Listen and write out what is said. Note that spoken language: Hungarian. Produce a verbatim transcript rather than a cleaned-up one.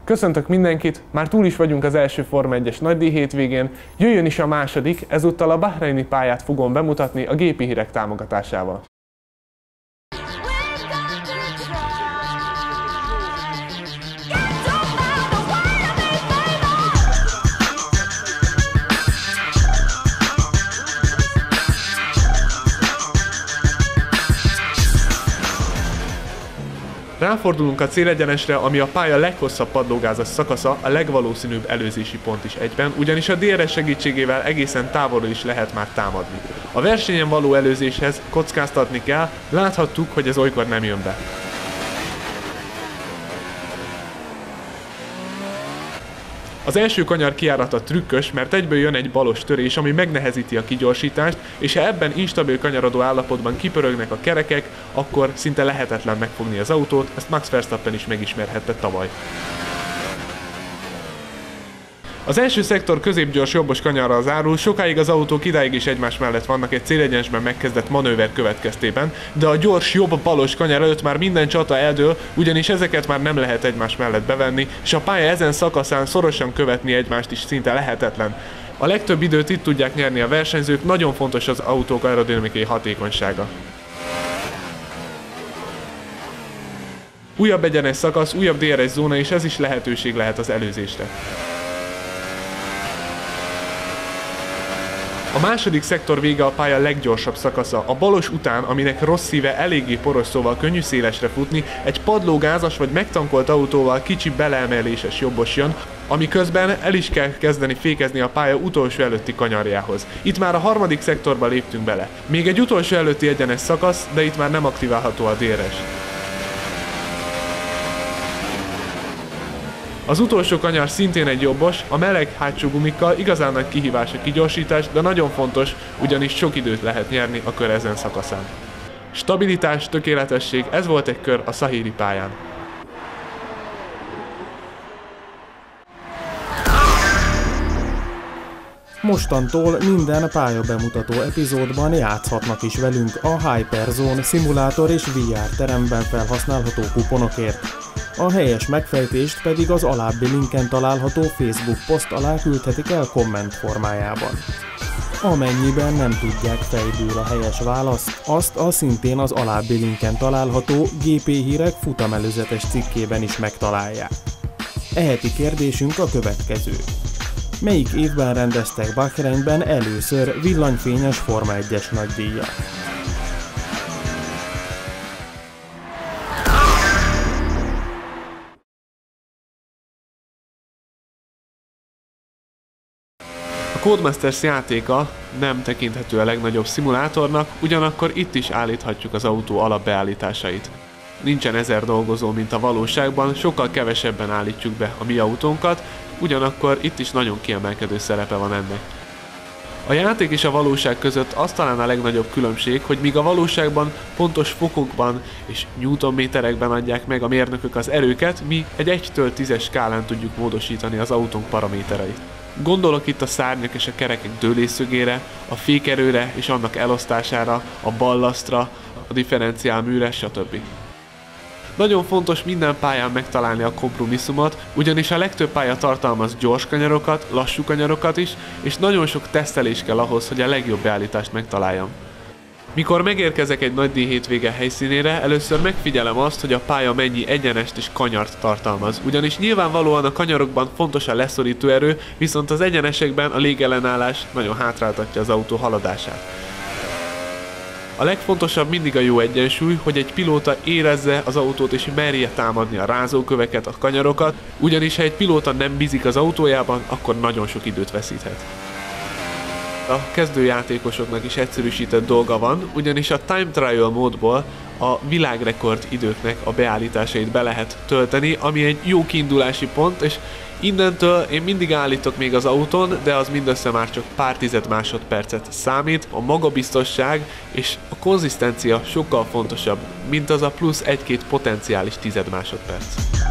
Köszöntök mindenkit, már túl is vagyunk az első Forma egyes nagydíj hétvégén, jöjjön is a második, ezúttal a bahreini pályát fogom bemutatni a gépi hírek támogatásával. Ráfordulunk a célegyenesre, ami a pálya leghosszabb padlógázas szakasza, a legvalószínűbb előzési pont is egyben, ugyanis a dé er es segítségével egészen távolról is lehet már támadni. A versenyen való előzéshez kockáztatni kell, láthattuk, hogy ez olykor nem jön be. Az első kanyar kijárata trükkös, mert egyből jön egy balos törés, ami megnehezíti a kigyorsítást, és ha ebben instabil kanyarodó állapotban kipörögnek a kerekek, akkor szinte lehetetlen megfogni az autót, ezt Max Verstappen is megismerhette tavaly. Az első szektor középgyors jobbos kanyarral zárul, sokáig az autók idáig is egymás mellett vannak egy célegyenesben megkezdett manőver következtében, de a gyors jobb-balos kanyar előtt már minden csata eldől, ugyanis ezeket már nem lehet egymás mellett bevenni, és a pálya ezen szakaszán szorosan követni egymást is szinte lehetetlen. A legtöbb időt itt tudják nyerni a versenyzők, nagyon fontos az autók aerodinamikai hatékonysága. Újabb egyenes szakasz, újabb dé er es zóna, és ez is lehetőség lehet az előzésre. A második szektor vége a pálya leggyorsabb szakasza, a balos után, aminek rossz szíve eléggé poros, szóval könnyű szélesre futni, egy padlógázas vagy megtankolt autóval kicsi beleemeléses jobbos jön, ami közben el is kell kezdeni fékezni a pálya utolsó előtti kanyarjához. Itt már a harmadik szektorba léptünk bele. Még egy utolsó előtti egyenes szakasz, de itt már nem aktiválható a dé er es. Az utolsó kanyar szintén egy jobbos, a meleg hátsó gumikkal igazán nagy kihívás a kigyorsítás, de nagyon fontos, ugyanis sok időt lehet nyerni a kör ezen szakaszán. Stabilitás, tökéletesség, ez volt egy kör a Szahíri pályán. Mostantól minden pályabemutató epizódban játszhatnak is velünk a Hyperzone szimulátor és vé er teremben felhasználható kuponokért. A helyes megfejtést pedig az alábbi linken található Facebook poszt alá küldhetik el komment formájában. Amennyiben nem tudják fejből a helyes választ, azt a szintén az alábbi linken található gé pé hírek futamelőzetes cikkében is megtalálják. E heti kérdésünk a következő. Melyik évben rendeztek Bahreinben először villanyfényes Forma egyes nagydíjat? A Codemasters játéka nem tekinthető a legnagyobb szimulátornak, ugyanakkor itt is állíthatjuk az autó alapbeállításait. Nincsen ezer dolgozó, mint a valóságban, sokkal kevesebben állítjuk be a mi autónkat, ugyanakkor itt is nagyon kiemelkedő szerepe van ennek. A játék és a valóság között az talán a legnagyobb különbség, hogy míg a valóságban pontos fokokban és newtonméterekben adják meg a mérnökök az erőket, mi egy egytől tízes skálán tudjuk módosítani az autónk paramétereit. Gondolok itt a szárnyak és a kerekek dőlésszögére, a fékerőre és annak elosztására, a ballasztra, a differenciálműre, stb. Nagyon fontos minden pályán megtalálni a kompromisszumot, ugyanis a legtöbb pálya tartalmaz gyors kanyarokat, lassú kanyarokat is, és nagyon sok tesztelés kell ahhoz, hogy a legjobb beállítást megtaláljam. Mikor megérkezek egy nagydíj hétvége helyszínére, először megfigyelem azt, hogy a pálya mennyi egyenest és kanyart tartalmaz, ugyanis nyilvánvalóan a kanyarokban fontos a leszorító erő, viszont az egyenesekben a légellenállás nagyon hátráltatja az autó haladását. A legfontosabb mindig a jó egyensúly, hogy egy pilóta érezze az autót és merje támadni a rázóköveket, a kanyarokat, ugyanis ha egy pilóta nem bízik az autójában, akkor nagyon sok időt veszíthet. A kezdőjátékosoknak is egyszerűsített dolga van, ugyanis a Time Trial módból a világrekord időknek a beállításait be lehet tölteni, ami egy jó kiindulási pont, és innentől én mindig állítok még az autón, de az mindössze már csak pár tized másodpercet számít. A magabiztosság és a konzisztencia sokkal fontosabb, mint az a plusz egy-két potenciális tized másodperc.